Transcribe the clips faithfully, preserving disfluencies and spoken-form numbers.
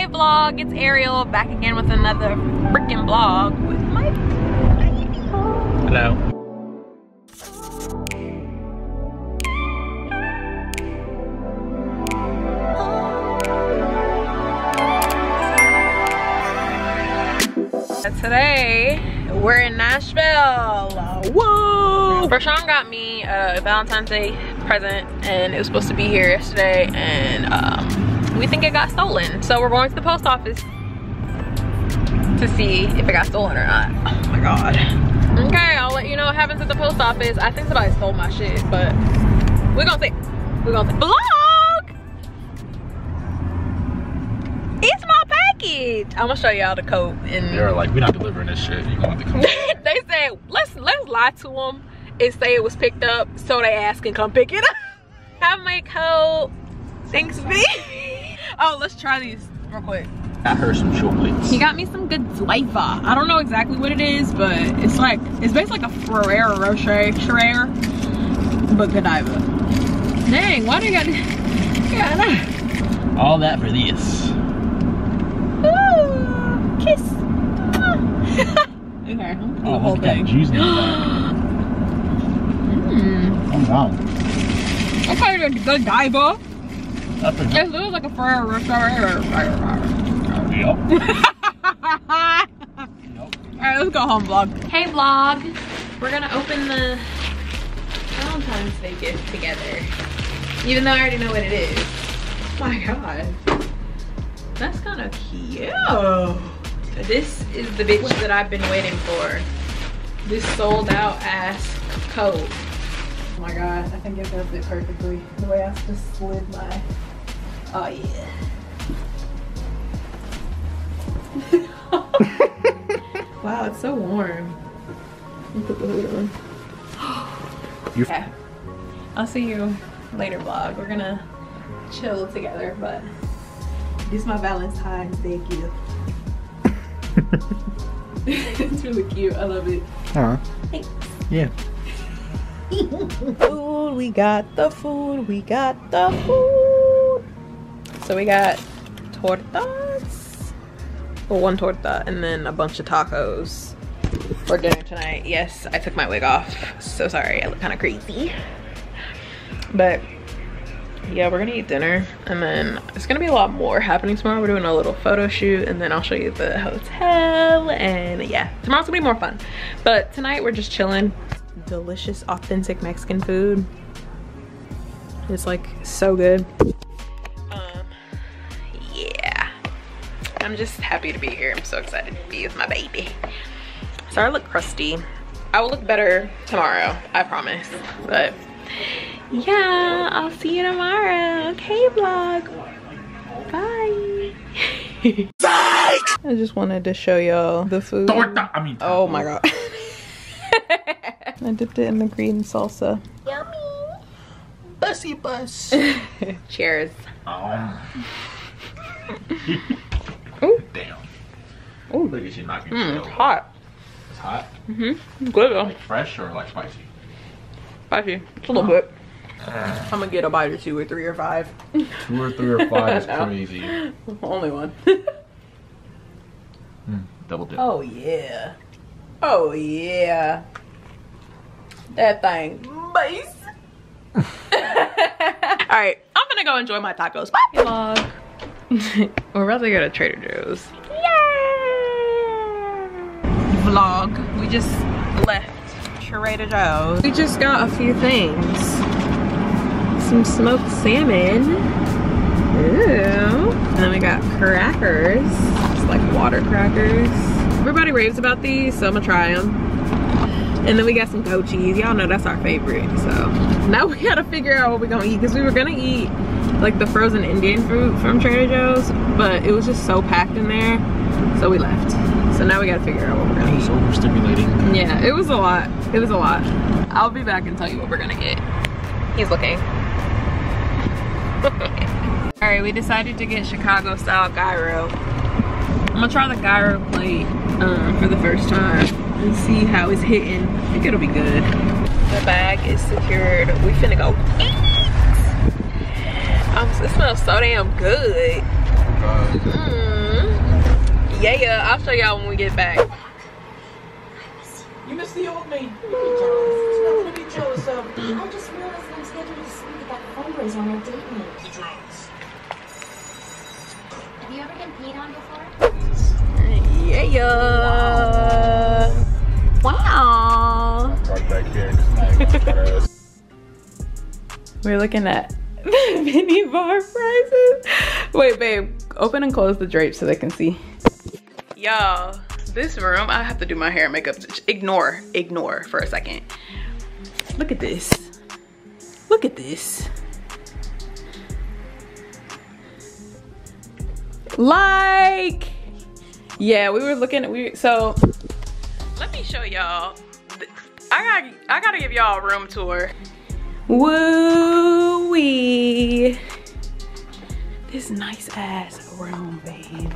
vlog, it's Ariel back again with another freaking vlog with my baby. Hello. Today we're in Nashville. Woo! Rashawn got me a Valentine's Day present and it was supposed to be here yesterday, and um, we think it got stolen. So we're going to the post office to see if it got stolen or not. Oh my god. Okay, I'll let you know what happens at the post office. I think somebody stole my shit, but we're gonna see. We're gonna see. Vlog! It's my package. I'm gonna show y'all the coat. And They're like, we're not delivering this shit. You gonna have to come. They said, let's let's lie to them and say it was picked up so they ass can come pick it up. Have my coat. Thanks, B. Oh, let's try these real quick. Got her some chocolates. He got me some good flavor. I don't know exactly what it is, but it's like, it's basically like a Ferrero Rocher, Schreier, but Godiva. Dang, why do you got, yeah, all that for this. Ooh, kiss. Okay, oh, the whole look at thing. that juice in that. Mm. Oh wow. Okay, the Godiva. That's a It looks like a Ferrero Rocher. Yep. Alright, let's go home, vlog. Hey, vlog. We're gonna open the Valentine's Day gift together. Even though I already know what it is. Oh my god. That's kind of cute. This is the bitch that I've been waiting for. This sold out ass coat. Oh my god, I think it does it perfectly. The way I just slid my, oh yeah. Wow, it's so warm. Let me put the hood on. Yeah. I'll see you later, vlog. We're gonna chill together, but this is my Valentine's Day gift. It's really cute. I love it. Huh? Thanks. Yeah. Food, we got the food, we got the food. So we got tortas, well, one torta, and then a bunch of tacos for dinner tonight. Yes, I took my wig off. So sorry, I look kind of crazy. But yeah, we're gonna eat dinner, and then it's gonna be a lot more happening tomorrow. We're doing a little photo shoot, and then I'll show you the hotel, and yeah, tomorrow's gonna be more fun. But tonight we're just chilling. Delicious, authentic Mexican food. It's like so good. Um, yeah, I'm just happy to be here. I'm so excited to be with my baby. Sorry I look crusty. I will look better tomorrow, I promise. But yeah, I'll see you tomorrow. Okay, vlog. Bye. I just wanted to show y'all the food. Torta. I mean, oh my god. I dipped it in the green salsa. Yummy. Bussy bus. Cheers. Oh. Ooh. Damn. Ooh. Look at you knocking Mm, shit it's over. hot. It's hot? Mm-hmm. Good though. Like fresh or like spicy? Spicy. It's a little bit. I'm gonna get a bite or two or three or five. Two or three or five is No. crazy. Only one. Mm, double dip. Oh yeah. Oh yeah. That thing. Base. Alright, I'm gonna go enjoy my tacos. Bye, vlog. We're about to go to Trader Joe's. Yeah. Vlog. We just left Trader Joe's. We just got a few things. Some smoked salmon. Ooh. And then we got crackers. It's like water crackers. Everybody raves about these, so I'm gonna try them. And then we got some goat cheese. Y'all know that's our favorite. So now we gotta figure out what we're gonna eat, because we were gonna eat like the frozen Indian fruit from Trader Joe's, but it was just so packed in there, so we left. So now we gotta figure out what we're gonna It was eat. overstimulating. Yeah, it was a lot. It was a lot. I'll be back and tell you what we're gonna get. He's looking. All right, we decided to get Chicago style gyro. I'm gonna try the gyro plate um, for the first time and see how it's hitting. I think it'll be good. The bag is secured. We finna go eat. Um, it smells so damn good. Mm. Yeah, I'll show y'all when we get back. You miss the old me. Don't be jealous. There's nothing to be jealous of. I just realized that I'm scheduled to speak at that fundraiser on our date night. The drums. Have you ever been peed on before? Yeah. Wow. Right back here. 'Cause now you wanna try to- We're looking at the mini bar prices. Wait, babe, open and close the drapes so they can see. Y'all, this room, I have to do my hair and makeup. Ignore, ignore for a second. Look at this. Look at this. Like, yeah, we were looking at, we, so let me show y'all. I gotta, I gotta give y'all a room tour. Woo wee. This nice ass room, babe.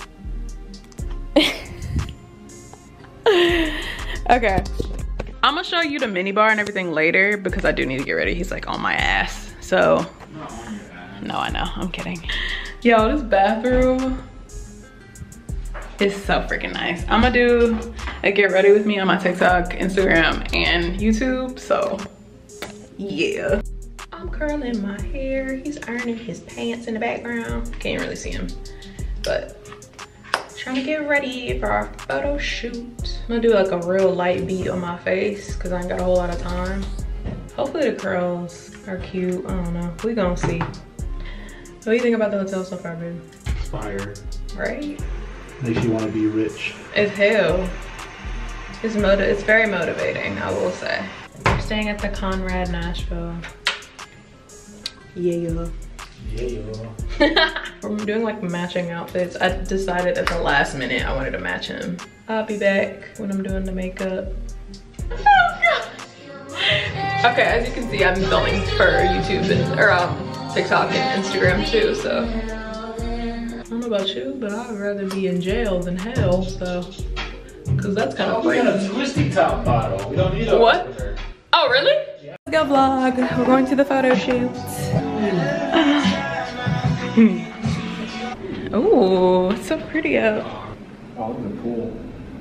Okay, I'm gonna show you the mini bar and everything later because I do need to get ready. He's like on my ass, so. Not on your ass. No, I know, I'm kidding. Yo, this bathroom is so freaking nice. I'm gonna do a get ready with me on my TikTok, Instagram, and YouTube, so yeah. I'm curling my hair. He's ironing his pants in the background. Can't really see him, but trying to get ready for our photo shoot. I'm gonna do like a real light beat on my face because I ain't got a whole lot of time. Hopefully the curls are cute. I don't know, we gonna see. What do you think about the hotel so far, babe? It's fire. Right? Makes you want to be rich. It's hell. It's motiv it's very motivating, I will say. We're staying at the Conrad Nashville. Yeah. Yeah. We're doing like matching outfits. I decided at the last minute I wanted to match him. I'll be back when I'm doing the makeup. Okay, as you can see, I'm filming for YouTube and or um, TikTok and Instagram too, so. I don't know about you, but I'd rather be in jail than hell, so. Cause that's kind of Oh, we free. got a twisty top bottle. We don't need a What? Oh, really? Yeah. Let's go vlog. We're going to the photo shoot. Oh, it's so pretty out. Oh, look at the pool.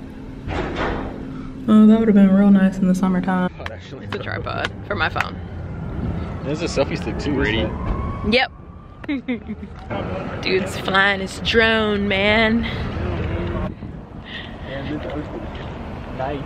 Oh, that would have been real nice in the summertime. Oh, actually, It's a tripod for my phone. there's a selfie stick too. Ready? Yep. Dude's flying his drone, man. Nice.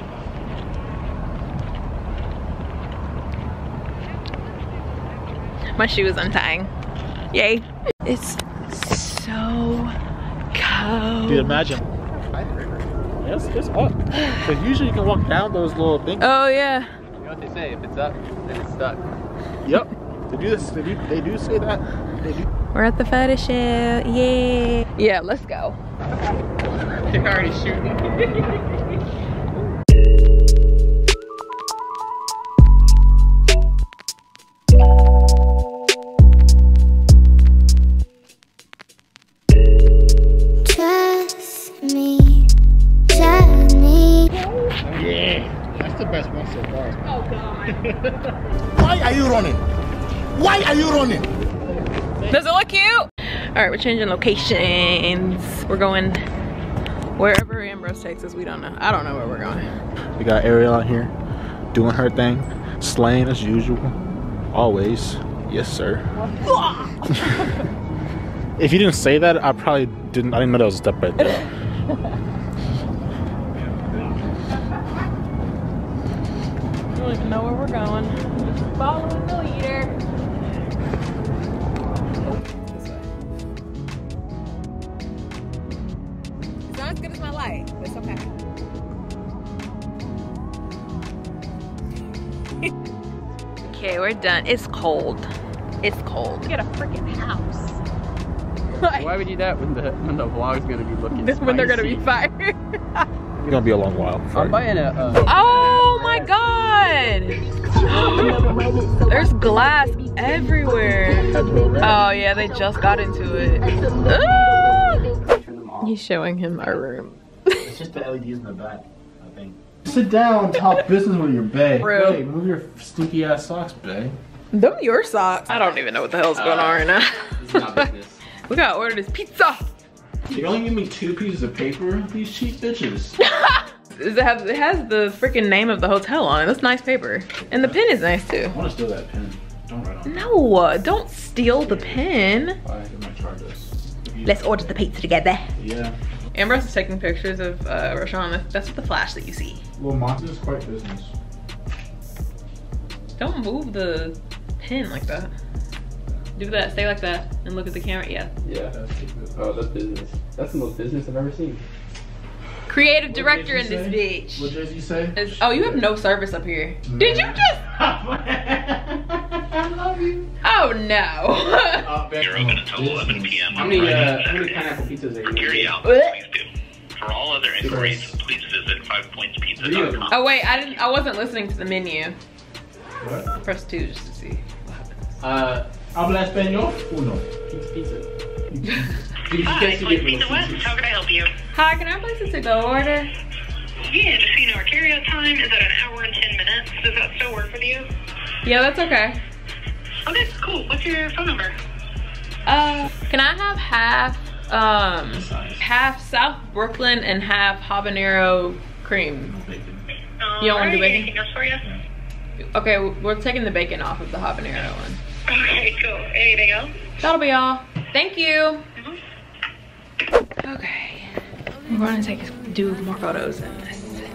My shoe is untying. Yay. It's so cold. Dude, imagine. It's, it's up. Because usually you can walk down those little things. Oh, yeah. You know what they say? If it's up, then it's stuck. Yep. They do this. They do, they do say that. They do. We're at the photo shoot. Yay. Yeah, let's go. You're already shooting. Trust me, trust me. Yeah. That's the best one so far. Oh, God. Why are you running? Why are you running? Does it look cute? All right, we're changing locations. We're going wherever Ambrose takes us. We don't know. I don't know where we're going. We got Ariel out here doing her thing, slaying as usual. Always. Yes, sir. If you didn't say that, I probably didn't. I didn't know that was a step right there. I don't even know where we're going. Just following the leader. Oh, this way. It's not as good as my light, but it's okay. Okay, we're done. It's cold. It's cold. Get a freaking house. Why would you do that when the when the vlog's gonna be looking? When they're gonna be spicy? fired. It's gonna be a long while. I'm buying a. Uh, Oh my god! There's glass everywhere. Oh yeah, they just got into it. Ah! He's showing him our room. It's just the L E Ds in the back, I think. Sit down, talk business with your bae. Rude. Hey, move your stinky ass socks, bae. Them your socks. I don't even know what the hell's going on right now. This is not business. We gotta order this pizza. You only give me two pieces of paper? These cheap bitches. It has, it has the freaking name of the hotel on it. That's nice paper. And the pen is nice too. I want to steal that pen. Don't write on it. No, don't steal the pen. Alright, I'm gonna try this. Let's order the pizza together. Yeah. Ambrose is taking pictures of uh, Rashawn. That's, that's the flash that you see. Well, Monty is quite business. Don't move the pen like that. Do that, stay like that, and look at the camera, yeah. Yeah, that's oh, that's business. That's the most business I've ever seen. Creative director in this bitch. What did you say? It's, oh, you have no service up here. Mm. Did you just? I love you. Oh no. uh, You're open until eleven p m How many, uh, how many pineapple pizzas are you Carry making? out, please do. For all other inquiries, please visit five points pizza dot com. Oh wait, I didn't. I wasn't listening to the menu. What? Press two just to see what happens. Uh, Habla español? Uno. pizza, pizza. Hi, Place Pizza West. How can I help you? Hi, can I place a to-go order? Yeah, just so you know, our carryout time is at an hour and ten minutes. Does that still work with you? Yeah, that's okay. Okay, cool. What's your phone number? Uh, can I have half, um, half South Brooklyn and half habanero cream? Uh, You don't want to do bacon? Anything else for you? Okay, we're taking the bacon off of the habanero one. Okay, cool. Anything else? That'll be all. Thank you. Mm-hmm. Okay, we're gonna take do more photos in this.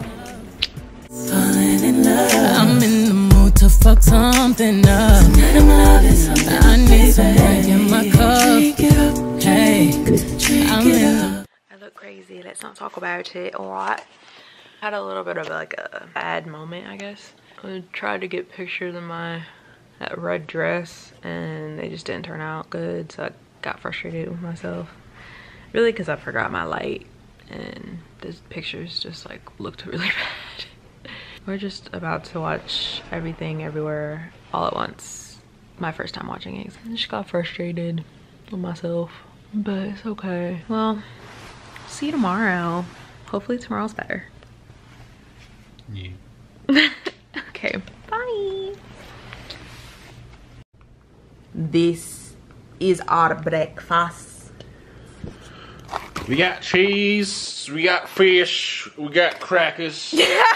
I'm in the mood to fuck something up. I need some drink in my cup. Hey, I'm in the I look crazy. Let's not talk about it. All right. Had a little bit of like a bad moment, I guess. I tried to get pictures of my that red dress, and they just didn't turn out good. So I got frustrated with myself. Really, because I forgot my light, and the pictures just like looked really bad. We're just about to watch Everything Everywhere All at Once. My first time watching it. I just got frustrated with myself, but it's okay. Well, see you tomorrow. Hopefully tomorrow's better. Yeah. Okay, bye. This is our breakfast. We got cheese, we got fish, we got crackers.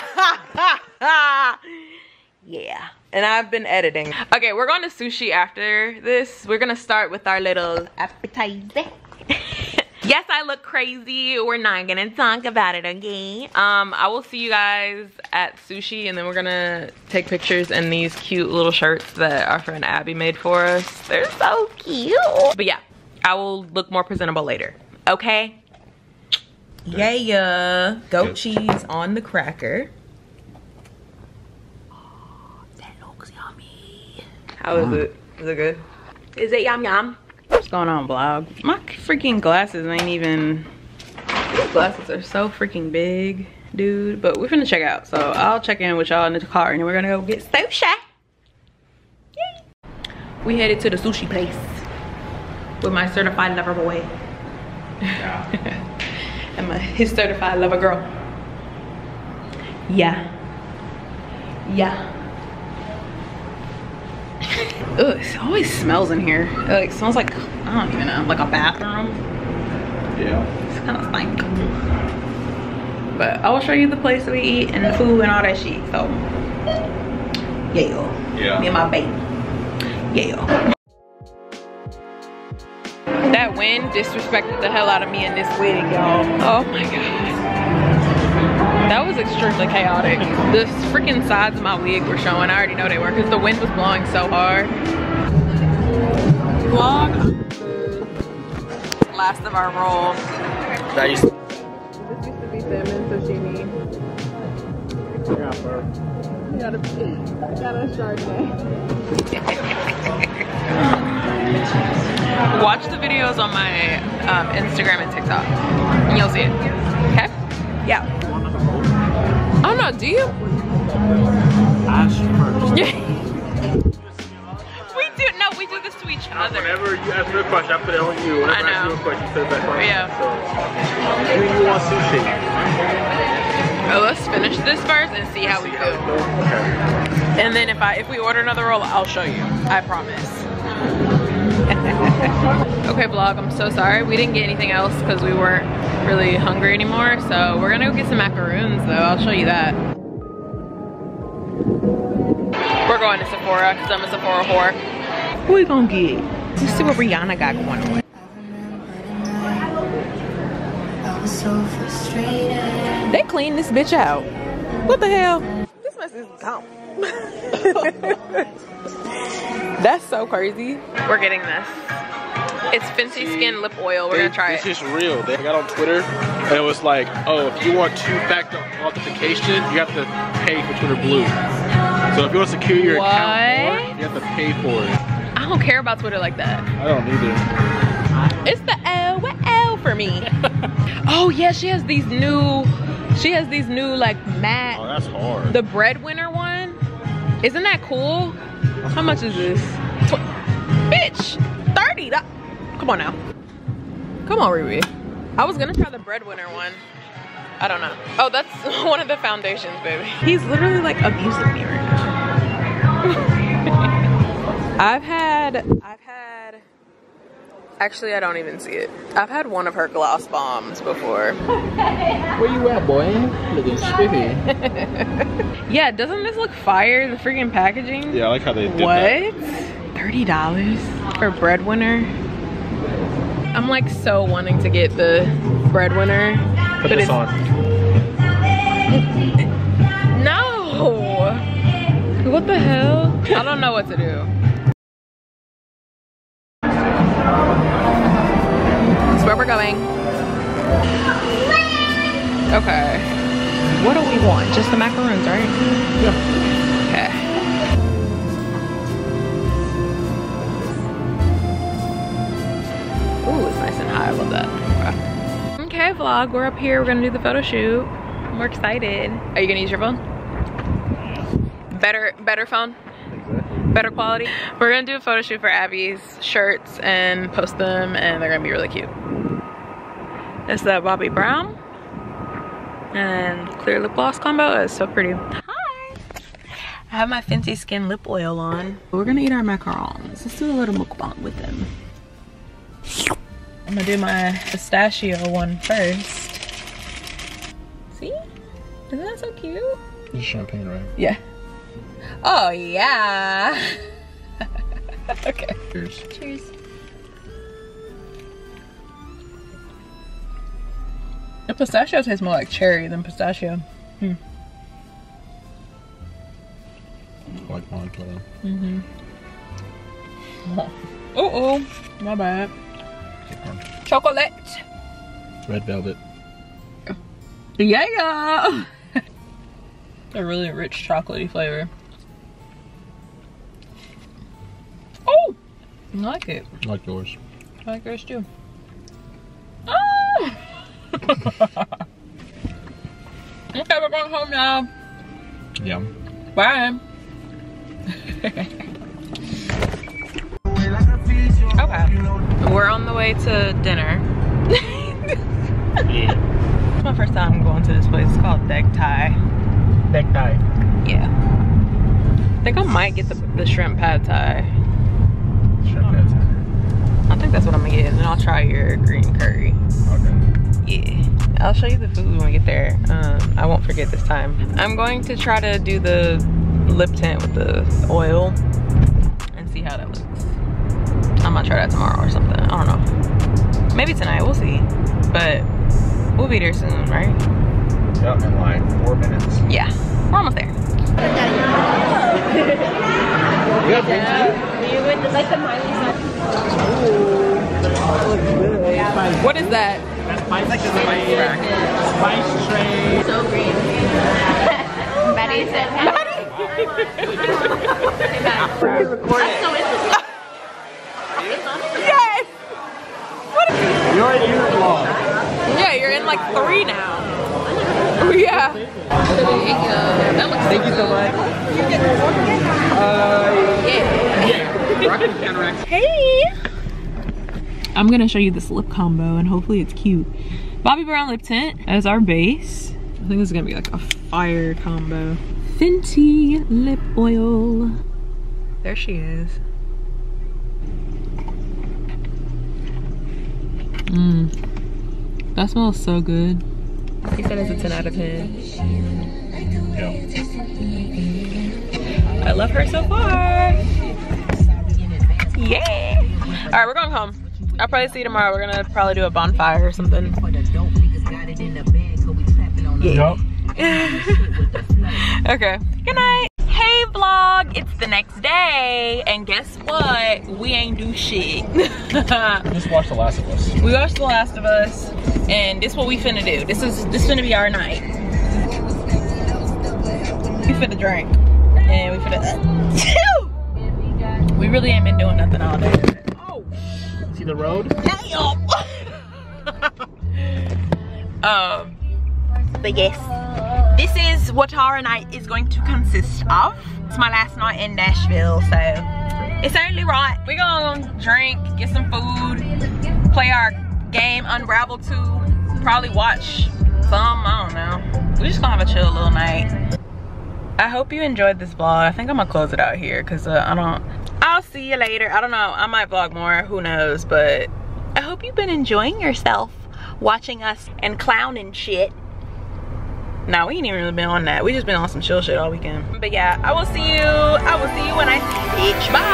Yeah, and I've been editing. Okay, we're going to sushi after this. We're gonna start with our little appetizer. Yes, I look crazy. We're not gonna talk about it, okay? Um, I will see you guys at sushi, and then we're gonna take pictures in these cute little shirts that our friend Abby made for us. They're so cute. But yeah, I will look more presentable later, okay? Yeah, goat cheese on the cracker. Oh, that looks yummy. How is it? Is it good? Is it yum yum? What's going on, vlog? My freaking glasses ain't even... These glasses are so freaking big, dude. But we're finna check out. So I'll check in with y'all in the car, and then we're gonna go get sushi. Yay. We headed to the sushi place with my certified lover boy. Yeah. And my, his certified lover girl. Yeah. Yeah. Ugh, it always smells in here. It like smells like, I don't even know, like a bathroom. Yeah. It's kind of stink. But I will show you the place that we eat and the food and all that shit. So, yeah. Yeah. Me and my baby. Yeah. That wind disrespected the hell out of me in this wig, y'all. Oh my god. That was extremely chaotic. The freaking sides of my wig were showing. I already know they were because the wind was blowing so hard. Vlog. Last of our roll. That used to This used to be salmon sashimi. Yeah, bro. You got a, got a Chardonnay. Watch the videos on my um, Instagram and TikTok, and you'll see it. Okay? Yeah. Oh no, do you? Ash first. We do, no, we do this to each other. Whenever you ask me a question, I put it on you. Whenever I I, ask know. you a question, you put it back on Yeah. me. So, do you want sushi? Oh, let's finish this first and see how we feel. Okay. And then if I if we order another roll, I'll show you. I promise. Okay vlog, I'm so sorry. We didn't get anything else because we weren't really hungry anymore. So we're gonna go get some macaroons though. I'll show you that. We're going to Sephora because I'm a Sephora whore. What we gonna get? Let's see what Rihanna got going on. They cleaned this bitch out. What the hell? This mess is dumb. That's so crazy. We're getting this. It's Fenty Skin Lip Oil. We're They- gonna try this it. is real. They got on Twitter and it was like, oh, if you want two-factor authentication, you have to pay for Twitter Blue. So if you want to secure your What? account more, you have to pay for it. I don't care about Twitter like that. I don't either. It's the L, what L for me? Oh yeah, she has these new, she has these new like matte. Oh, that's hard. The breadwinner one. Isn't that cool? How much is this? Tw Bitch, thirty. That Come on now. Come on, Riri. I was gonna try the breadwinner one. I don't know. Oh, that's one of the foundations, baby. He's literally like abusing me right now. I've had, I've had, actually I don't even see it. I've had one of her gloss bombs before. Where you at, boy? Looking spiffy. Yeah, doesn't this look fire, the freaking packaging? Yeah, I like how they did What? that. thirty dollars for breadwinner? I'm like so wanting to get the breadwinner. Put but this it's, on. No! What the hell? I don't know what to do. That's where we're going. Okay. What do we want? Just the macaroons, right? Yeah. Okay. Ooh, it's nice and high. I love that. Okay. Okay, vlog. We're up here. We're gonna do the photo shoot. We're excited. Are you gonna use your phone? Better, better phone? Better quality? We're gonna do a photo shoot for Abby's shirts and post them, and they're gonna be really cute. It's the Bobbi Brown and clear lip gloss combo. It's so pretty. Hi! I have my Fenty Skin Lip Oil on. We're gonna eat our macarons. Let's do a little mukbang with them. I'm gonna do my pistachio one first. See? Isn't that so cute? This is champagne, right? Yeah. Oh yeah. Okay. Cheers. Cheers. The pistachio tastes more like cherry than pistachio. Hmm. I like mine better. Mm-hmm. Oh, oh, my bad. Chocolate. Red velvet. Yeah. A really rich chocolatey flavor. Oh, I like it. I like yours. I like yours too. Oh. Okay, we're going home now. Yeah. Bye. Okay, we're on the way to dinner. Yeah. It's my first time going to this place. It's called Deck Thai. Deck Thai. Yeah. I think I might get the, the shrimp pad thai. Shrimp pad thai. I think that's what I'm gonna get, and then I'll try your green curry. Okay. Yeah. I'll show you the food when we get there. Um, I won't forget this time. I'm going to try to do the lip tint with the oil and see how that looks. I'm gonna try that tomorrow or something. I don't know. Maybe tonight, we'll see. But we'll be there soon, right? Yep, in like four minutes. Yeah, we're almost there. What is that? That's spice, like the spice track. Spice tray. So green. Betty said, Yes! You're in your vlog. Yeah, you're in like three now. Yeah. That looks Thank you so much. Uh, yeah. Hey! I'm gonna show you this lip combo and hopefully it's cute. Bobbi Brown lip tint as our base. I think this is gonna be like a fire combo. Fenty lip oil. There she is. Mmm. That smells so good. He said it's a ten out of ten. Yeah. I love her so far. Yeah. All right, we're going home. I'll probably see you tomorrow. We're gonna probably do a bonfire or something. Yeah. Okay. Good night. Hey vlog, it's the next day, and guess what? We ain't do shit. Just watch The Last of Us. We watched The Last of Us, and this is what we finna do. This is this finna be our night. We finna drink, and we finna. We really ain't been doing nothing all day. Oh. See the road? Damn. um. But yes, this is what our night is going to consist of. It's my last night in Nashville, so it's only right. We're gonna drink, get some food, play our game Unravel two, probably watch some, I don't know. We're just gonna have a chill little night. I hope you enjoyed this vlog. I think I'm gonna close it out here because uh, I don't, I'll see you later. I don't know, I might vlog more, who knows, but I hope you've been enjoying yourself watching us and clowning shit. No, we ain't even really been on that. We just been on some chill shit all weekend. But yeah, I will see you. I will see you when I see you, bitch. Bye.